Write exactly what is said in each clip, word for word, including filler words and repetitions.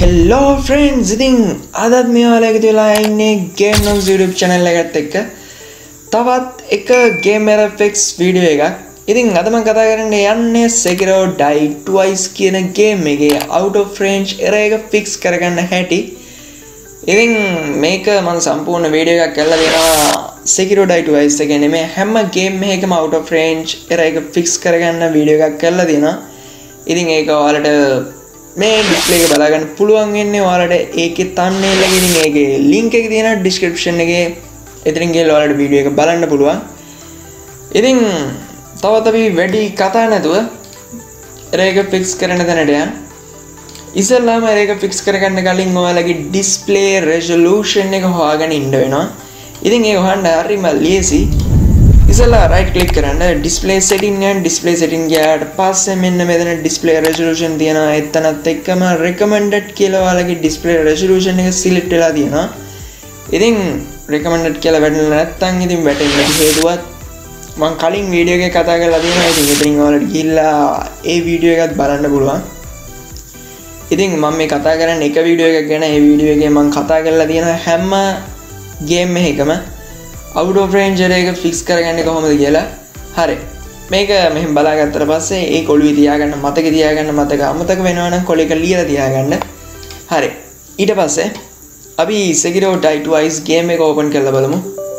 Hello friends, ඉතින් අදත් මේ ඔයාලගේ තියලා ඉන්නේ Game Noobs YouTube channel එකත් එක්ක තවත් එක Game Error Fix වීඩියෝ එකක්. ඉතින් අද මම කතා කරන්න යන්නේ Sekiro Die Twice කියන game එකේ out of range error එක fix කරගන්න හැටි. ඉතින් මේක මම සම්පූර්ණ වීඩියෝ එකක් කරලා දෙනවා Sekiro Die Twice එක නෙමෙයි හැම game එකකම out of range error එක fix කරගන්න වීඩියෝ එකක් කරලා දෙනවා. ඉතින් ඒක ඔයාලට මේ ඩිස්ප්ලේ එක බලා ගන්න පුළුවන් වෙන්නේ ඔයාලට ඒකේ thumbnail එකේ ඉතින් ඒකේ link එක තියෙනවා description එකේ එතනින් ගිහලා ඔයාලට වීඩියෝ එක බලන්න පුළුවන්. ඉතින් තවත් අපි වැඩි කතා නැතුව ඒක fix කරන්න තැනට යන්න. ඉස්සෙල්ලාම ඒක fix කරගන්න කලින් ඔයාලගේ display resolution එක හොයාගෙන ඉන්න වෙනවා. ඉතින් ඒක හොයන්න හරිම ලේසි. ඉස්සෙල්ලා right click කරන්න display setting යන display setting ගියාට පස්සේ මෙන්න මෙතන display resolution තියෙනවා. එතනත් එක්කම recommended කියලා ඔයාලගේ display resolution එක select වෙලා තියෙනවා. ඉතින් recommended කියලා වැටෙන්නේ නැත්නම් ඉතින් වැටෙන්න හේතුවත් මම කලින් වීඩියෝ එකේ කතා කරලා තියෙනවා. ඉතින් එතනින් ඔයාලට ගිහිල්ලා ඒ වීඩියෝ එකත් බලන්න පුළුවන්. ඉතින් මම මේ කතා කරන්නේ එක වීඩියෝ එකක් ගැන. ඒ වීඩියෝ එකේ මම කතා කරලා තියෙන හැම game එකකම out of range එක fix කරගන්නේ කොහොමද කියලා. හරි. මේක මෙහෙම බලාගත්තට පස්සේ ඒ කොළුවේ තියාගන්න මතක තියාගන්න මතක අමතක වෙනවා නම් කොළ එක ලියලා තියාගන්න. හරි. ඊට පස්සේ අපි Sekiro Die Twice game එක open කරලා බලමු.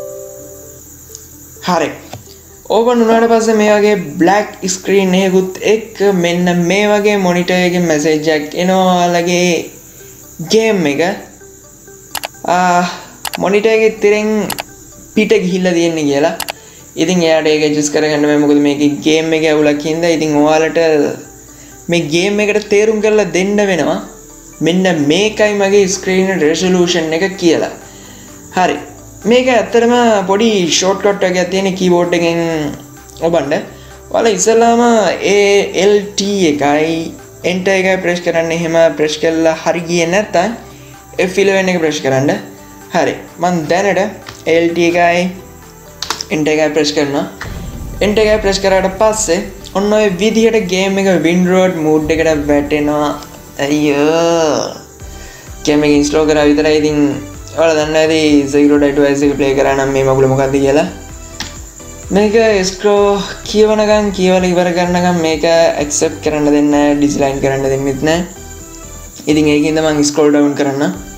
හරි. open වුණාට පස්සේ මේ වගේ black screen එකකුත් එක්ක මෙන්න මේ වගේ monitor එකකින් message එකක් එනවා ඔයාලගේ game එක. ආ monitor එකේ තිරෙන් පිට ගිහිල්ලා තියෙන්නේ කියලා. ඉතින් එයාට ඒක ඇඩ්ජස්ට් කරගන්න බෑ මොකද මේකේ ගේම් එකේ අවුලක් හින්දා. ඉතින් ඔයාලට මේ ගේම් එකට තේරුම් කරලා දෙන්න වෙනවා මෙන්න මේකයි මගේ ස්ක්‍රීන් රෙසොලූෂන් එක කියලා. හරි. මේක ඇත්තටම පොඩි ෂෝට්කට් එකක් තියෙන කීබෝඩ් එකෙන් ඔබන්න. ඔයාලා ඉස්සෙල්ලාම ඒ එල් ටී එකයි enter එකයි ප්‍රෙස් කරන්න. එහෙම ප්‍රෙස් කළා හරි ගියේ නැත්නම් එෆ් ඉලෙවන් එක ප්‍රෙස් කරන්න. හරි. මම දැනට එල් ටී එකයි enter එකයි ප්‍රෙස් කරනවා. enter එකයි ප්‍රෙස් කරාට පස්සේ ඔන්න ඔය විදිහට game එක windroad mood එකට වැටෙනවා. අයියෝ. game එක install කරා විතරයි. ඉතින් ඔයාලා දන්නවා ඇති Sekiro Die Twice එක play කරා නම් මේ මගුල මොකක්ද කියලා. මේක scroll කියවනකම් කියවලා ඉවර කරනකම් මේක accept කරන්න දෙන්නේ නැහැ, decline කරන්න දෙන්නෙත් නැහැ. ඉතින් ඒකින්ද මම scroll down කරන්න.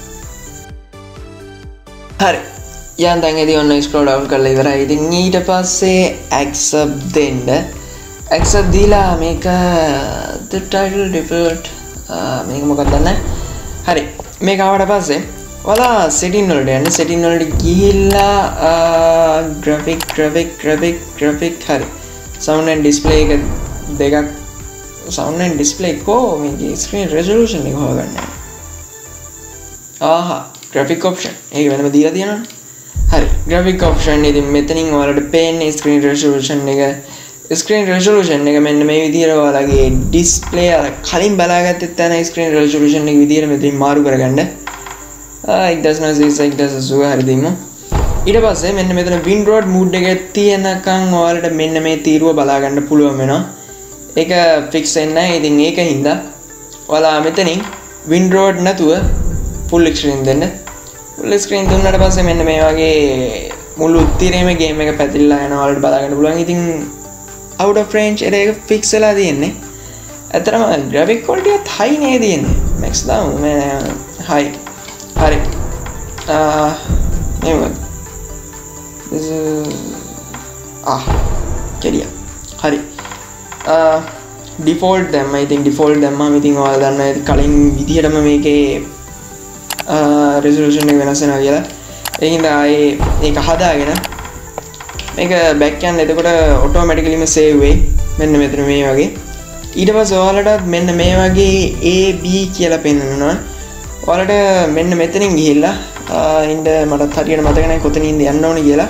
හරි. යන්තම් එදී ඔන්න scroll down කරලා ඉවරයි. ඉතින් ඊට පස්සේ accept දෙන්න. accept දීලා මේක the title default මේක මොකක්ද දන්නේ? හරි. මේක ආවට පස්සේ ඔයාලා setting වලට යන්න. setting වලට ගිහිල්ලා graphic graphic graphic graphic හරි. sound and display එක දෙකක් sound and display කො මේකේ screen resolution එක හොයාගන්න. ආහා graphic option ඒක වෙනම දීලා තියෙනවනේ. හරි. graphic option ඉතින් මෙතනින් ඔයාලට පේන්නේ screen resolution එක. screen resolution එක මෙන්න මේ විදිහට ඔයාලගේ display අර කලින් බලාගත්තේ තැන screen resolution එක විදිහට මෙතනින් මාරු කරගන්න. එක්දාස් නවසිය එක්දාස් හරි දෙමු. ඊට පස්සේ මෙන්න මෙතන windroad mood එකේ තියෙනකන් ඔයාලට මෙන්න මේ තීරුව බලා ගන්න පුළුවන් වෙනවා. ඒක fix වෙන්නේ නැහැ. ඉතින් ඒකින්ද ඔයාලා මෙතනින් windroad නැතුව full screen දෙන්න. full screen දුන්නාට පස්සේ මෙන්න මේ වගේ මුළු උත්තරේම game එක පැතිරලා යනවා. ඔයාලට බලා ගන්න පුළුවන්. ඉතින් out of range එක fix වෙලා තියෙන්නේ. ඇත්තටම graphic quality එකත් high නේ තියෙන්නේ. max down මේ high. හරි. ආ මේක. this ආ කෙලියා. හරි. ආ default දැම්ම. ඉතින් default දැම්මම ඉතින් ඔයාලා දන්නවා කලින් විදිහටම මේකේ resolution එක වෙනස් වෙනවා කියලා. ඒකින්ද ආයේ ඒක හදාගෙන මේක back යන්න. එතකොට automatically මේ save වෙයි. මෙන්න මෙතන මේ වගේ. ඊට පස්සේ ඔයාලට මෙන්න මේ වගේ A B කියලා පෙන්නනවා. ඔයාලට මෙන්න මෙතනින් ගිහිල්ලා ඉන්න මටත් හරියට මතක නැහැ කොතනින්ද යන්න ඕනේ කියලා.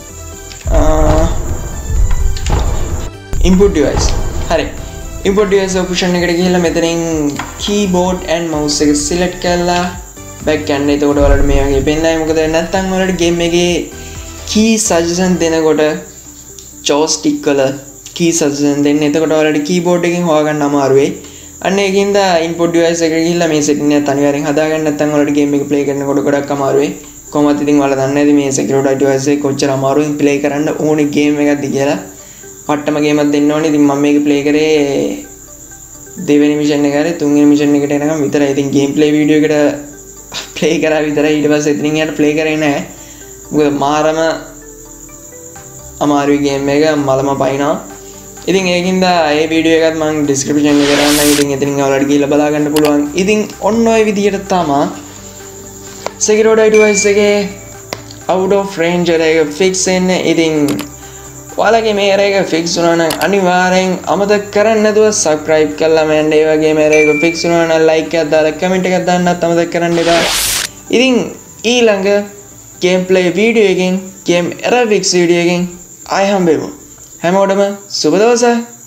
input device. හරි. input device option එකට ගිහිල්ලා මෙතනින් keyboard and mouse එක select කරලා back යන්න. එතකොට ඔයාලට මේ වගේ පෙන්නයි. මොකද නැත්තම් ඔයාලට game එකේ key suggestion දෙනකොට joystick වල key suggestion දෙන්න. එතකොට ඔයාලට keyboard එකෙන් හොයාගන්න අමාරු වෙයි. අන්න ඒකින්ද input device එකට ගිහිල්ලා මේ setting එක අනිවාර්යෙන් හදාගන්න නැත්නම් ඔයාලට game එක play කරනකොට ගොඩක් අමාරු වෙයි. කොහොමද ඉතින් ඔයාලා දන්නේ නැති මේ security device එක කොච්චර අමාරුවෙන් play කරන්න ඕනේ game එකක්ද කියලා. පට්ටම game එකක් දෙන්න ඕනේ. ඉතින් මම මේක play කරේ දෙවෙනි mission එක හරි තුන්වෙනි mission එකට එනකම් විතරයි. ඉතින් game play video එකට play කරා විතරයි. ඊට පස්සේ එතනින් එහාට play කරේ නැහැ. මොකද මාරම අමාරුයි game එක මලම පයින්නවා. ඉතින් ඒකින්ද මේ වීඩියෝ එකත් මම description එකේ දාන්න. ඉතින් එතනින් ඔයාලට ගිහලා බලා ගන්න පුළුවන්. ඉතින් ඔන්න ඔය විදියට තමයි security device එකේ out of range එක fix වෙන්නේ. ඉතින් ඔයාලගේ මේ error එක fix වුණා නම් අනිවාර්යෙන් අමතක කරන්නේ නැතුව subscribe කරලා මම ඒ වගේ මේ error එක fix වුණා නම් like එකක් දාලා comment එකක් දාන්නත් අමතක කරන්න එපා. ඉතින් ඊළඟ gameplay video එකකින් game error fix video එකකින් ආයෙ හම්බෙමු. හැමෝටම සුබ දවසක්.